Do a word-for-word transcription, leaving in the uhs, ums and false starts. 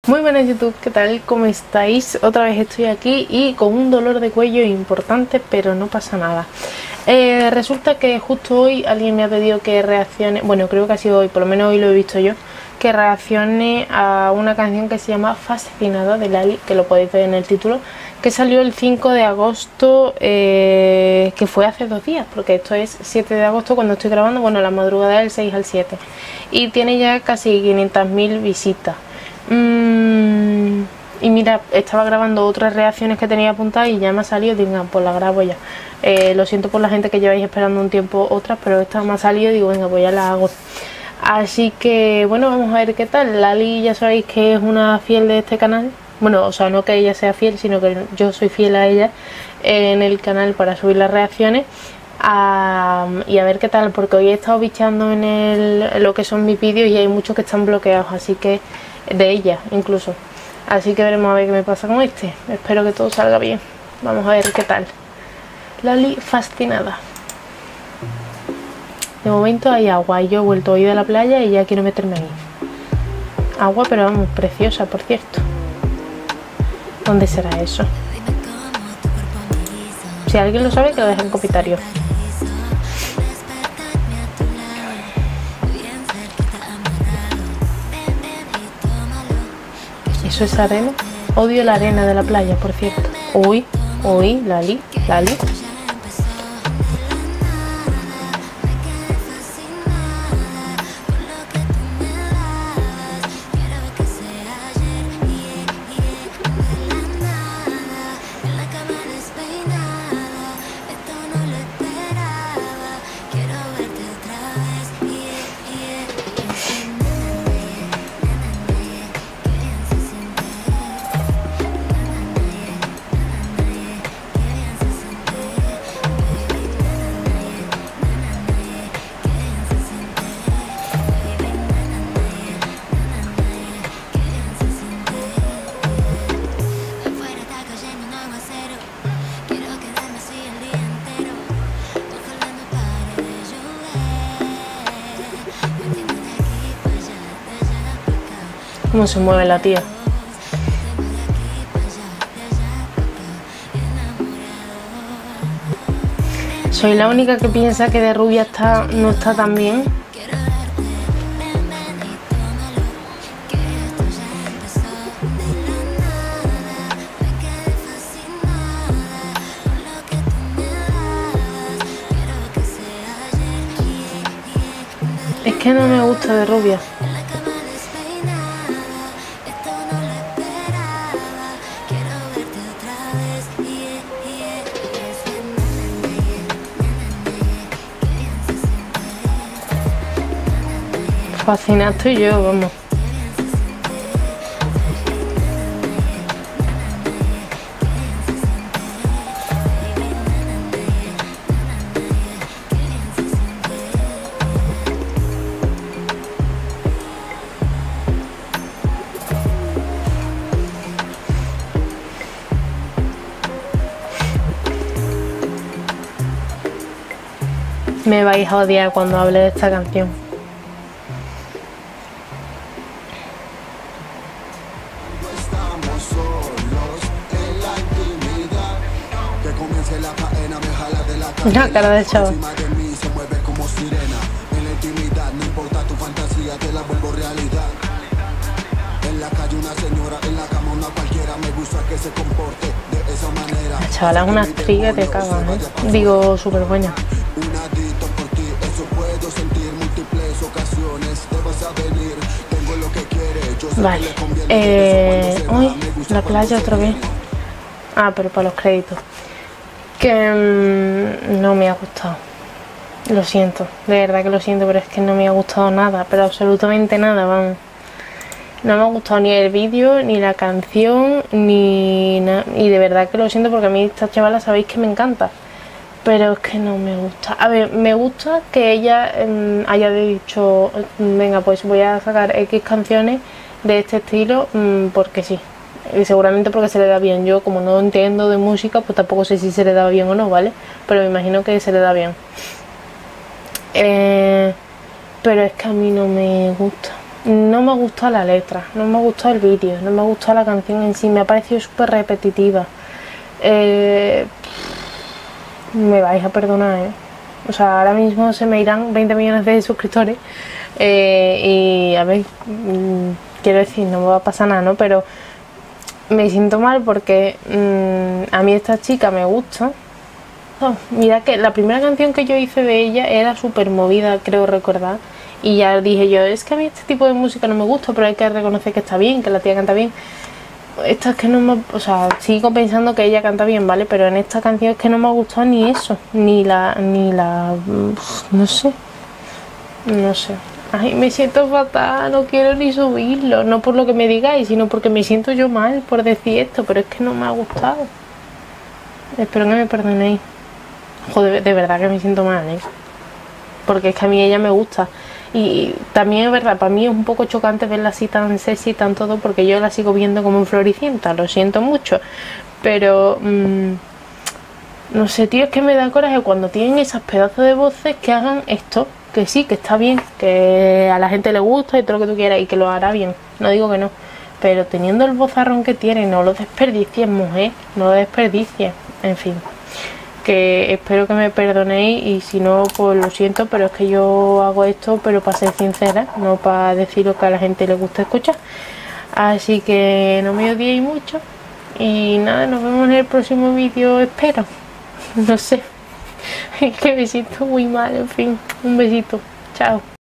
Muy buenas YouTube, ¿qué tal? ¿Cómo estáis? Otra vez estoy aquí y con un dolor de cuello importante, pero no pasa nada. Eh, resulta que justo hoy alguien me ha pedido que reaccione, bueno, creo que ha sido hoy, por lo menos hoy lo he visto yo, que reaccione a una canción que se llama Fascinada de Lali, que lo podéis ver en el título, que salió el cinco de agosto, eh, que fue hace dos días, porque esto es siete de agosto cuando estoy grabando, bueno, la madrugada del seis al siete, y tiene ya casi quinientas mil visitas. Mm, y mira, estaba grabando otras reacciones que tenía apuntadas y ya me ha salido, digan, pues la grabo ya. Eh, lo siento por la gente que lleváis esperando un tiempo otras, pero esta me ha salido y digo, venga, pues ya la hago. Así que bueno, vamos a ver qué tal. Lali ya sabéis que es una fiel de este canal. Bueno, o sea, no que ella sea fiel, sino que yo soy fiel a ella en el canal para subir las reacciones. Um, y a ver qué tal, porque hoy he estado bicheando en, el, en lo que son mis vídeos y hay muchos que están bloqueados, así que de ella incluso, así que veremos a ver qué me pasa con este. Espero que todo salga bien, vamos a ver qué tal. Lali Fascinada. De momento hay agua y yo he vuelto hoy de la playa y ya quiero meterme ahí. Agua, pero vamos, preciosa, por cierto. ¿Dónde será eso? Si alguien lo sabe, que lo deje en comentarios. ¿Eso es arena? Odio la arena de la playa, por cierto. Uy, uy, Lali, Lali. Cómo se mueve la tía. Soy la única que piensa que de rubia está, no está tan bien. Es que no me gusta de rubia. Fascinada estoy yo, vamos. Me vais a odiar cuando hable de esta canción. La cara del chaval. La chavala es una actriz que te cagas, ¿eh? Digo, súper buena. Vale. Eh, uy, la playa otra vez. Ah, pero para los créditos. Que mmm, no me ha gustado, lo siento, de verdad que lo siento, pero es que no me ha gustado nada, pero absolutamente nada, vamos. No me ha gustado ni el vídeo, ni la canción, ni nada, y de verdad que lo siento porque a mí esta chavala sabéis que me encanta, pero es que no me gusta. A ver, me gusta que ella mmm, haya dicho, venga, pues voy a sacar X canciones de este estilo, mmm, porque sí. Y seguramente porque se le da bien. Yo como no entiendo de música, pues tampoco sé si se le da bien o no, ¿vale? Pero me imagino que se le da bien. Eh, pero es que a mí no me gusta. no me gusta la letra, no me gusta el vídeo, no me gusta la canción en sí, me ha parecido súper repetitiva. Eh, me vais a perdonar, ¿eh? O sea, ahora mismo se me irán veinte millones de suscriptores eh, y a ver, mmm, quiero decir, no me va a pasar nada, ¿no? Pero me siento mal porque mmm, a mí esta chica me gusta. Oh, mira que la primera canción que yo hice de ella era súper movida, creo recordar. Y ya dije yo, es que a mí este tipo de música no me gusta, pero hay que reconocer que está bien, que la tía canta bien. Esta es que no me... O sea, sigo pensando que ella canta bien, ¿vale? Pero en esta canción es que no me ha gustado ni eso, ni la... ni la... no sé. No sé. Ay, me siento fatal, no quiero ni subirlo. No por lo que me digáis, sino porque me siento yo mal por decir esto, pero es que no me ha gustado. Espero que me perdonéis. Joder, de verdad que me siento mal, ¿eh? Porque es que a mí ella me gusta. Y también es verdad, para mí es un poco chocante verla así tan sexy, tan todo, porque yo la sigo viendo como en Floricienta, lo siento mucho. Pero, mmm, no sé, tío, es que me da coraje cuando tienen esas pedazos de voces que hagan esto. Que sí, que está bien, que a la gente le gusta y todo lo que tú quieras y que lo hará bien. No digo que no. Pero teniendo el vozarrón que tiene, no lo desperdicies, mujer, no lo desperdicies. En fin. Que espero que me perdonéis y si no, pues lo siento, pero es que yo hago esto pero para ser sincera, no para decir lo que a la gente le gusta escuchar. Así que no me odiéis mucho y nada, nos vemos en el próximo vídeo, espero. No sé, es que me siento muy mal, en fin, un besito, chao.